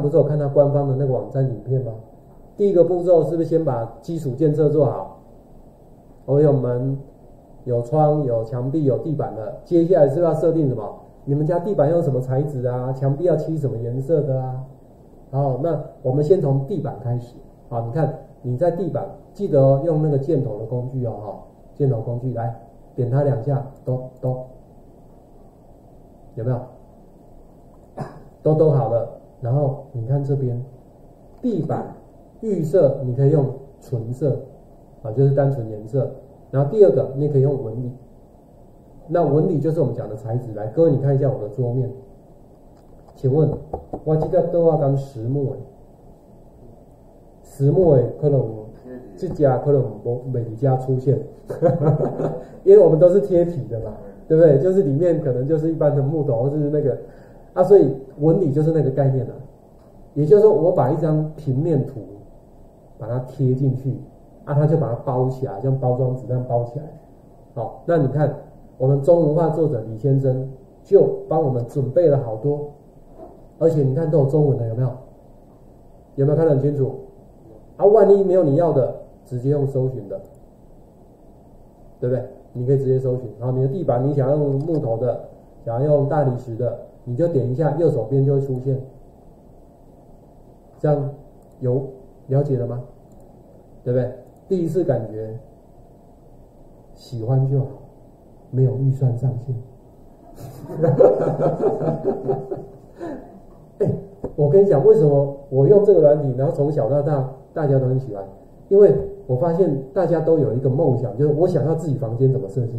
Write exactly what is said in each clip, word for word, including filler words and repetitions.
不是有看他官方的那个网站影片吗？第一个步骤是不是先把基础建设做好？我有门、有窗、有墙壁、有地板了，接下来是不是要设定什么？你们家地板用什么材质啊？墙壁要漆什么颜色的啊？好，那我们先从地板开始。好，你看你在地板，记得哦，用那个箭头的工具哦，哈，箭头工具来点它两下，咚咚，有没有？都都好了，然后你看这边地板预设你可以用纯色啊，就是单纯颜色。然后第二个你可以用纹理，那纹理就是我们讲的材质。来，各位你看一下我的桌面，请问我这个都要讲实木的，实木的可能这家可能不每家出现，因为我们都是贴体的嘛，对不对？就是里面可能就是一般的木头或是那个啊，所以纹理就是那个概念了。也就是说，我把一张平面图把它贴进去啊，它就把它包起来，像包装纸那样包起来。好，那你看我们中文化作者李先生就帮我们准备了好多，而且你看都有中文的，有没有？有没有看得很清楚？啊，万一没有你要的，直接用搜寻的，对不对？你可以直接搜寻。好，你的地板你想要用木头的，想要用大理石的，你就点一下，右手边就会出现。这样有了解了吗？对不对？第一次感觉喜欢就好，没有预算上限。哎，我跟你讲，为什么我用这个软体，然后从小到大大家都很喜欢？因为我发现大家都有一个梦想，就是我想要自己房间怎么设计。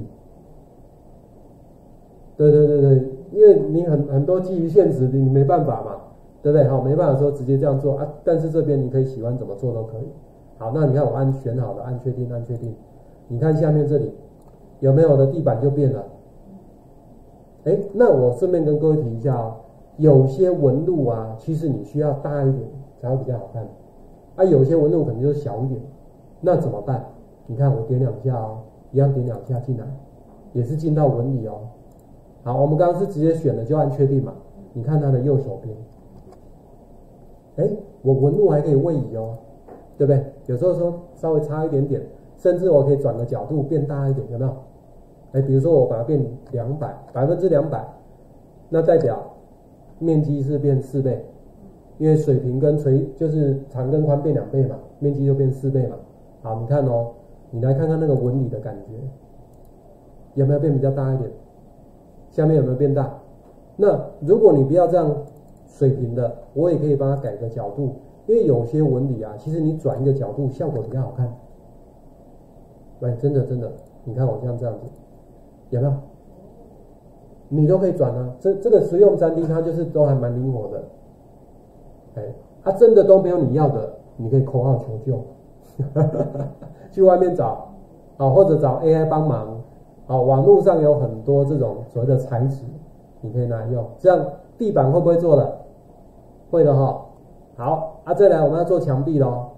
对对对对，因为你很很多基于现实的，你没办法嘛，对不对？好，没办法说直接这样做啊，但是这边你可以喜欢怎么做都可以。好，那你看我按选好了，按确定，按确定。你看下面这里有没有我的地板就变了？哎，那我顺便跟各位提一下哦，有些纹路啊，其实你需要大一点才会比较好看，啊，有些纹路可能就小一点，那怎么办？你看我点两下哦，一样点两下进来，也是进到纹理哦。好，我们刚刚是直接选了就按确定嘛，你看它的右手边，哎，我纹路还可以位移哦。对不对？有时候说稍微差一点点，甚至我可以转个角度变大一点，有没有？哎，比如说我把它变两百，百分之两百，那代表面积是变四倍，因为水平跟垂就是长跟宽变两倍嘛，面积就变四倍嘛。好，你看哦，你来看看那个纹理的感觉，有没有变比较大一点？下面有没有变大？那如果你不要这样水平的，我也可以帮它改个角度。因为有些纹理啊，其实你转一个角度效果比较好看。喂，真的真的，你看我像这样子，有没有？你都可以转啊。这这个实用三 D 它就是都还蛮灵活的。哎，它、啊、真的都没有你要的，你可以call号求救，去外面找啊，或者找 A I 帮忙啊。网络上有很多这种所谓的材质，你可以拿来用。这样地板会不会做了？会的哈。好啊，再来我们要做墙壁咯，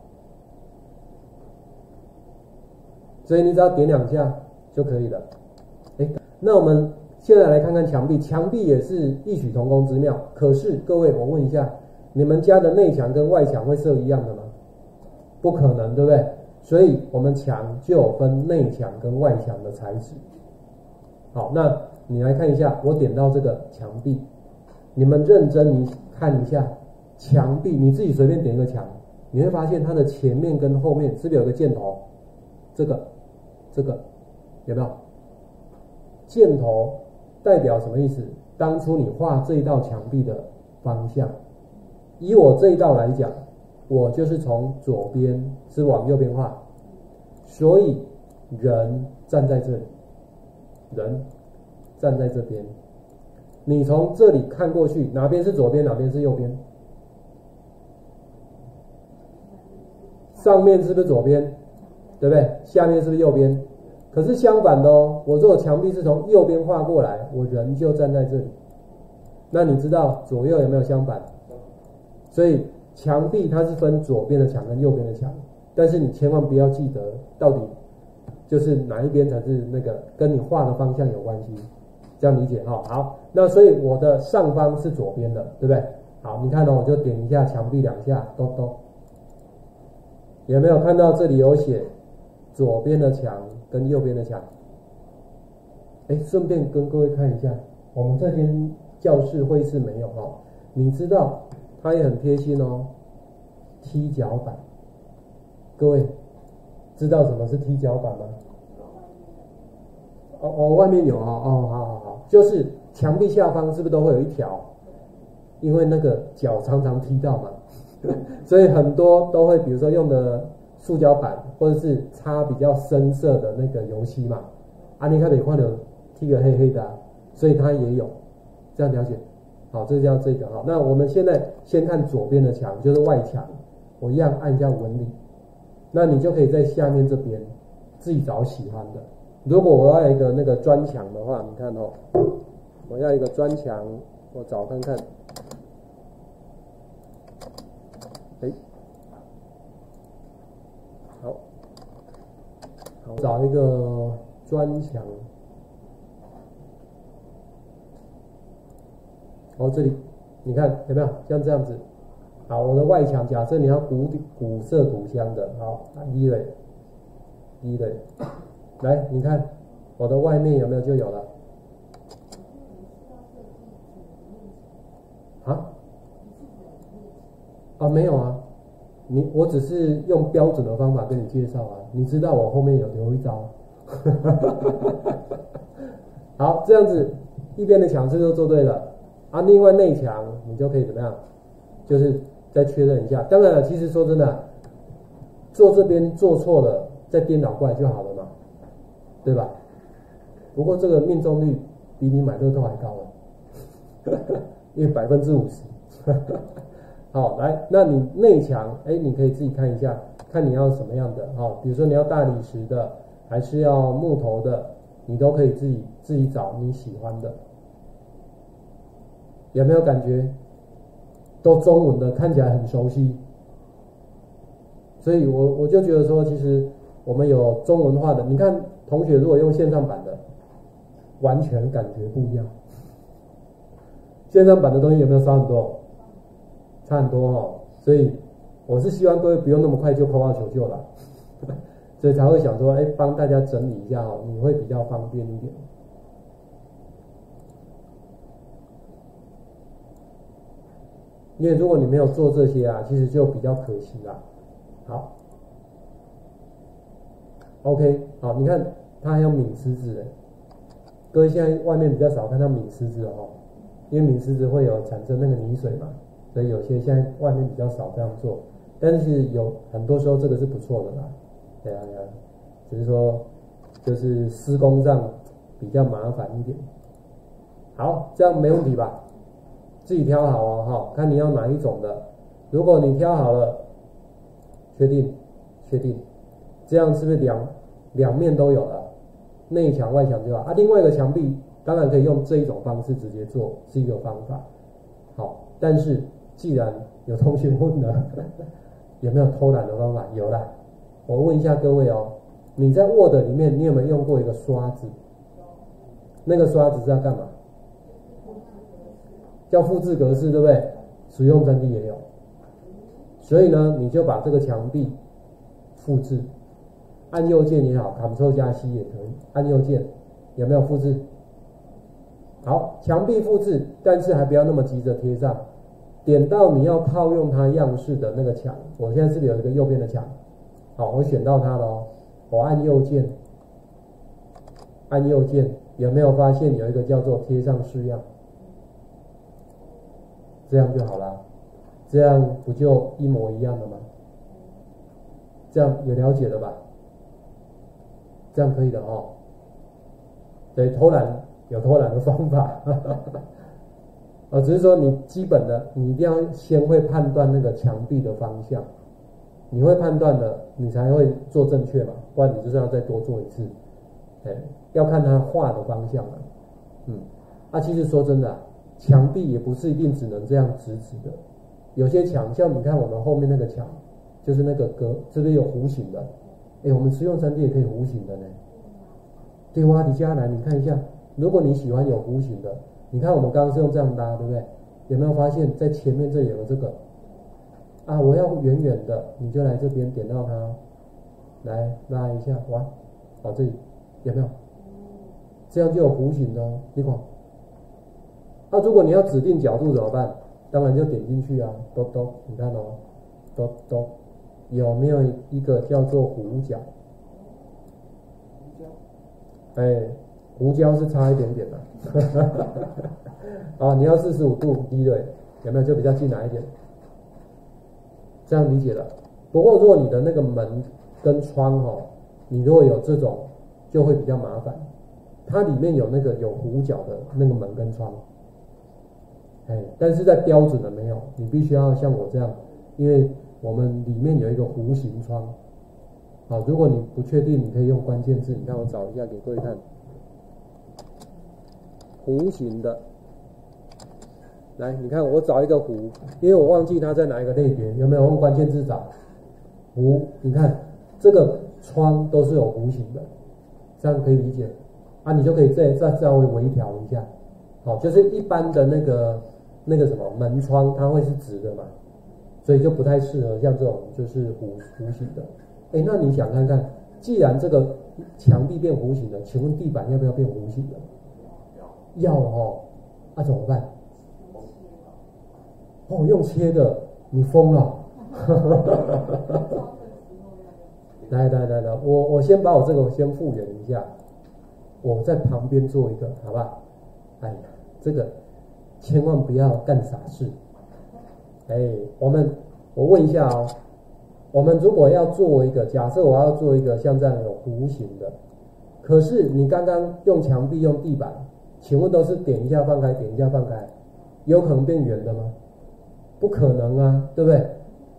所以你只要点两下就可以了。哎，那我们现在来看看墙壁，墙壁也是异曲同工之妙。可是各位，我问一下，你们家的内墙跟外墙会设一样的吗？不可能，对不对？所以我们墙就有分内墙跟外墙的材质。好，那你来看一下，我点到这个墙壁，你们认真你看一下。墙壁你自己随便点一个墙，你会发现它的前面跟后面是不是有个箭头？这个，这个有没有？箭头代表什么意思？当初你画这一道墙壁的方向。以我这一道来讲，我就是从左边是往右边画，所以人站在这里，人站在这边。你从这里看过去，哪边是左边，哪边是右边？上面是不是左边，对不对？下面是不是右边？可是相反的哦，我如果墙壁是从右边画过来，我人就站在这里。那你知道左右有没有相反？所以墙壁它是分左边的墙跟右边的墙，但是你千万不要记得到底就是哪一边才是那个跟你画的方向有关系，这样理解哈。好，那所以我的上方是左边的，对不对？ 好，你看哦，我就点一下墙壁两下，咚咚，有没有看到这里有写左边的墙跟右边的墙？哎，顺便跟各位看一下，我们这间教室会议室没有哦。你知道它也很贴心哦，踢脚板。各位知道什么是踢脚板吗？哦哦，外面有哦哦，好好好，就是墙壁下方是不是都会有一条？因为那个脚常常踢到嘛，所以很多都会比如说用的塑胶板，或者是擦比较深色的那个油漆嘛。啊，你看你看到踢个黑黑的、啊，所以它也有，这样了解？好，这叫这个哈。那我们现在先看左边的墙，就是外墙，我一样按一下纹理。那你就可以在下面这边自己找喜欢的。如果我要一个那个砖墙的话，你看哦，我要一个砖墙，我找看看。哎，好，好，找一个砖墙。哦，这里你看有没有像这样子？好，我的外墙假设你要古古色古香的，好，一垒，一垒，来，你看我的外面有没有就有了？啊？啊，没有啊，你我只是用标准的方法跟你介绍啊，你知道我后面有留一招。好，这样子一边的墙是都做对了啊，另外内墙你就可以怎么样？就是再确认一下。当然了，其实说真的，做这边做错了，再颠倒过来就好了嘛，对吧？不过这个命中率比你买乐透还高了，因为百分之五十。好，来，那你内墙，哎，你可以自己看一下，看你要什么样的哦，比如说你要大理石的，还是要木头的，你都可以自己自己找你喜欢的。有没有感觉？都中文的，看起来很熟悉，所以我我就觉得说，其实我们有中文化的，你看同学如果用线上版的，完全感觉不一样。线上版的东西有没有差很多？差很多哦，所以我是希望各位不用那么快就扣号求救了，所以才会想说，哎，帮大家整理一下哦，你会比较方便一点。因为如果你没有做这些啊，其实就比较可惜啦。好 ，OK， 好，你看它还有抿石子，各位现在外面比较少看到抿石子哦，因为抿石子会有产生那个泥水嘛，所以有些现在外面比较少这样做，但是有很多时候这个是不错的啦，对啊，对啊，只是说就是施工上比较麻烦一点。好，这样没问题吧？自己挑好哦，哈，看你要哪一种的。如果你挑好了，确定，确定，这样是不是两两面都有了？内墙外墙就好啊。另外一个墙壁当然可以用这一种方式直接做，是一个方法。好，但是既然有同学问了，有没有偷懒的方法？有啦，我问一下各位哦，你在 Word 里面你有没有用过一个刷子？那个刷子是要干嘛？叫复制格式，对不对？使用真谛也有，所以呢，你就把这个墙壁复制，按右键也好 ，Ctrl 加 C 也可以，按右键有没有复制？好，墙壁复制，但是还不要那么急着贴上，点到你要套用它样式的那个墙，我现在是不是有一个右边的墙？好，我选到它了哦，我按右键，按右键，有没有发现有一个叫做贴上式样？这样就好了，这样不就一模一样了吗？这样有了解了吧？这样可以的哦。对，偷懒有偷懒的方法，啊，只是说你基本的，你一定要先会判断那个墙壁的方向，你会判断的，你才会做正确嘛，不然你就是要再多做一次。哎，要看它画的方向嘛。嗯，啊，其实说真的啊，墙壁也不是一定只能这样直直的，有些墙像你看我们后面那个墙，就是那个格，这边有弧形的，哎，我们实用三 D 也可以弧形的呢。对哇，底下来你看一下，如果你喜欢有弧形的，你看我们刚刚是用这样拉，对不对？ 有没有发现，在前面这里有个这个啊？我要远远的，你就来这边点到它，来拉一下，哇，好，这里有没有？这样就有弧形的哦，你看。那、啊、如果你要指定角度怎么办？当然就点进去啊，咚咚，你看哦，咚咚，有没有一个叫做弧角？哎，弧角是差一点点的、啊。啊，你要四十五度低对，有没有就比较近来一点？这样理解了。不过如果你的那个门跟窗哈、哦，你如果有这种，就会比较麻烦。它里面有那个有弧角的那个门跟窗，哎，但是在标准的没有，你必须要像我这样，因为我们里面有一个弧形窗。好，如果你不确定，你可以用关键字，你看我找一下给各位看，弧形的。来，你看我找一个弧，因为我忘记它在哪一个类别，有没有用关键字找弧？你看这个窗都是有弧形的，这样可以理解啊？你就可以再再稍微微调一下，好，就是一般的那个那个什么门窗，它会是直的嘛，所以就不太适合像这种就是弧弧形的。哎，那你想看看，既然这个墙壁变弧形了，请问地板要不要变弧形的？要哦，那、啊、怎么办？哦，用切的，你疯了！来来来来，我我先把我这个先复原一下，我在旁边做一个，好不好？哎呀，这个千万不要干傻事。哎，我们我问一下哦，我们如果要做一个，假设我要做一个像这样有弧形的，可是你刚刚用墙壁用地板，请问都是点一下放开，点一下放开，有可能变圆的吗？不可能啊，对不对？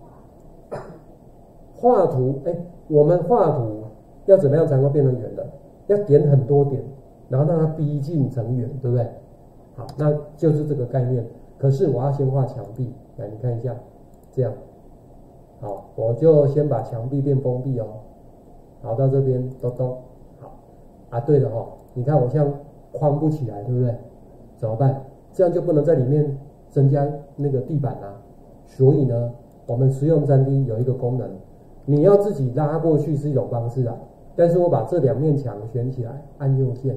画图，哎，我们画图要怎么样才会变成圆的？要点很多点，然后让它逼近成圆，对不对？好，那就是这个概念。可是我要先画墙壁，来，你看一下，这样，好，我就先把墙壁变封闭哦。好，到这边，咚咚，好，啊，对了哦，你看我像框不起来，对不对？怎么办？这样就不能在里面增加那个地板啊，所以呢，我们实用 三 D 有一个功能，你要自己拉过去是一种方式啊，但是我把这两面墙选起来，按右键，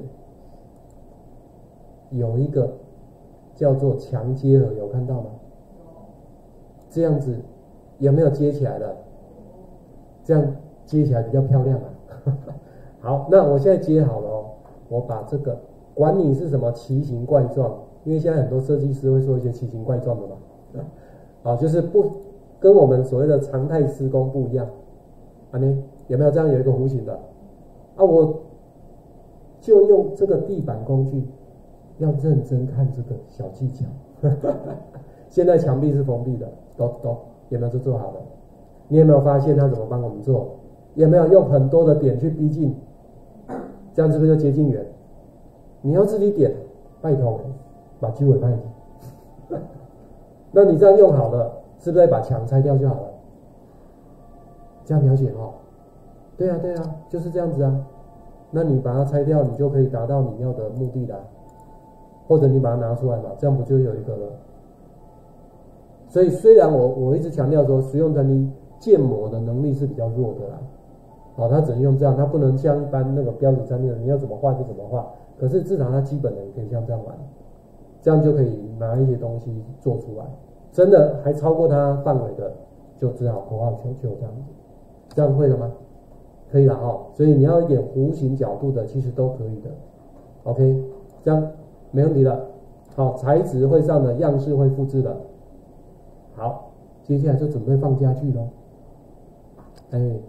有一个叫做墙接合，有看到吗？这样子有没有接起来了？这样接起来比较漂亮啊。好，那我现在接好了哦，我把这个管你是什么奇形怪状。因为现在很多设计师会做一些奇形怪状的嘛，好，就是不跟我们所谓的常态施工不一样，啊呢，有没有这样有一个弧形的？啊，我就用这个地板工具，要认真看这个小技巧。现在墙壁是封闭的，都都有没有就做好了？你有没有发现他怎么帮我们做？有没有用很多的点去逼近？这样是不是就接近圆？你要自己点，拜托。把机尾拍一下，那你这样用好了，是不是把墙拆掉就好了？这样了解哦？对啊，对啊，就是这样子啊。那你把它拆掉，你就可以达到你要的目的啦。或者你把它拿出来嘛，这样不就有一个了？所以虽然我我一直强调说，实用 三 D 建模的能力是比较弱的啦，好、哦，它只能用这样，它不能像一般那个标准 三 D 的，你要怎么画就怎么画。可是至少它基本的你可以像这样玩。这样就可以拿一些东西做出来，真的还超过它范围的，就只好口号求救这样子。这样会了吗？可以了哦。所以你要一点弧形角度的，其实都可以的。OK， 这样没问题了。好，材质会上的，样式会复制的。好，接下来就准备放家具咯。哎。